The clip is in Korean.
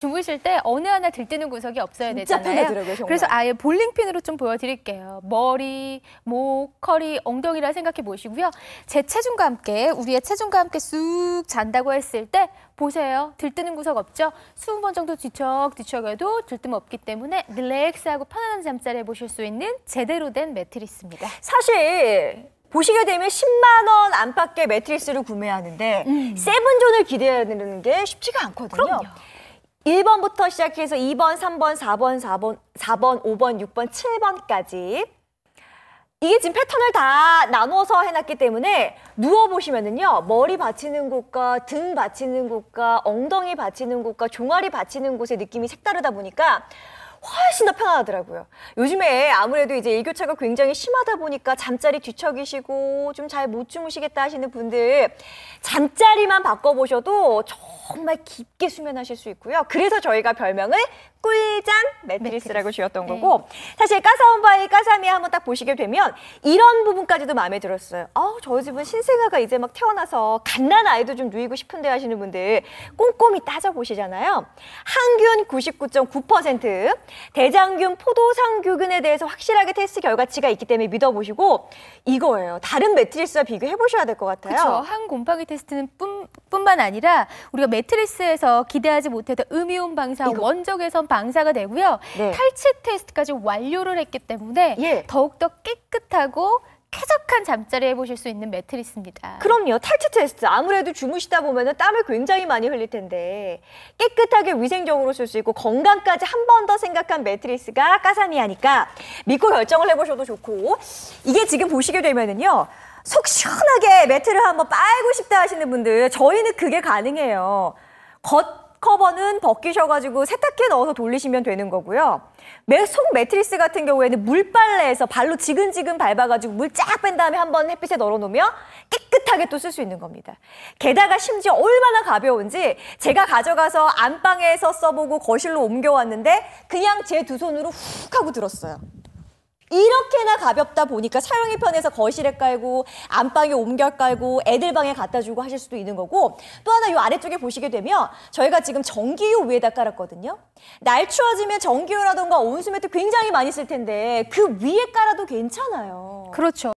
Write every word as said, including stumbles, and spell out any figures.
주무실 때 어느 하나 들뜨는 구석이 없어야 진짜 되잖아요. 편하더라고요, 정말. 그래서 아예 볼링핀으로 좀 보여드릴게요. 머리, 목, 허리, 엉덩이라 생각해 보시고요. 제 체중과 함께, 우리의 체중과 함께 쑥 잔다고 했을 때 보세요. 들뜨는 구석 없죠? 이십 번 정도 뒤척뒤척 해도 들뜸 없기 때문에 릴렉스하고 편안한 잠자리 해보실 수 있는 제대로 된 매트리스입니다. 사실 보시게 되면 십만 원 안팎의 매트리스를 구매하는데 음. 세븐존을 기대하는 게 쉽지가 않거든요. 그럼요. 일 번부터 시작해서 이 번, 삼 번, 사 번, 사 번, 사 번, 오 번, 육 번, 칠 번까지 이게 지금 패턴을 다 나눠서 해놨기 때문에 누워보시면은요, 머리 받치는 곳과 등 받치는 곳과 엉덩이 받치는 곳과 종아리 받치는 곳의 느낌이 색다르다 보니까 훨씬 더 편안하더라고요. 요즘에 아무래도 이제 일교차가 굉장히 심하다 보니까 잠자리 뒤척이시고 좀 잘 못 주무시겠다 하시는 분들 잠자리만 바꿔보셔도 정말 깊게 수면하실 수 있고요. 그래서 저희가 별명을 꿀잠 매트리스라고 매트리스. 지었던 거고 네. 사실 까사온바이 까사미에 한번 딱 보시게 되면 이런 부분까지도 마음에 들었어요. 아우 저희 집은 신생아가 이제 막 태어나서 갓난 아이도 좀 누이고 싶은데 하시는 분들 꼼꼼히 따져보시잖아요. 항균 구십구 점 구 퍼센트, 대장균, 포도상균에 대해서 확실하게 테스트 결과치가 있기 때문에 믿어보시고 이거예요. 다른 매트리스와 비교해보셔야 될 것 같아요. 그렇죠. 항 곰팡이 테스트는 뿐, 뿐만 아니라 우리가 매트리스에서 기대하지 못했던 음이온 방사, 이거. 원적외선 방사가 되고요. 네. 탈취 테스트까지 완료를 했기 때문에 예. 더욱더 깨끗하고 쾌적한 잠자리 해보실 수 있는 매트리스입니다. 그럼요. 탈취 테스트. 아무래도 주무시다 보면 땀을 굉장히 많이 흘릴 텐데 깨끗하게 위생적으로 쓸 수 있고 건강까지 한 번 더 생각한 매트리스가 까사미아니까 믿고 결정을 해보셔도 좋고 이게 지금 보시게 되면은요. 속 시원하게 매트를 한번 빨고 싶다 하시는 분들 저희는 그게 가능해요. 겉 커버는 벗기셔가지고 세탁기에 넣어서 돌리시면 되는 거고요. 속 매트리스 같은 경우에는 물빨래해서 발로 지근지근 밟아가지고 물 쫙 뺀 다음에 한번 햇빛에 널어놓으면 깨끗하게 또 쓸 수 있는 겁니다. 게다가 심지어 얼마나 가벼운지 제가 가져가서 안방에서 써보고 거실로 옮겨왔는데 그냥 제 두 손으로 훅 하고 들었어요. 이렇게나 가볍다 보니까 사용이 편해서 거실에 깔고 안방에 옮겨 깔고 애들 방에 갖다 주고 하실 수도 있는 거고 또 하나 이 아래쪽에 보시게 되면 저희가 지금 전기요 위에다 깔았거든요. 날 추워지면 전기요라던가 온수매트 굉장히 많이 쓸 텐데 그 위에 깔아도 괜찮아요. 그렇죠.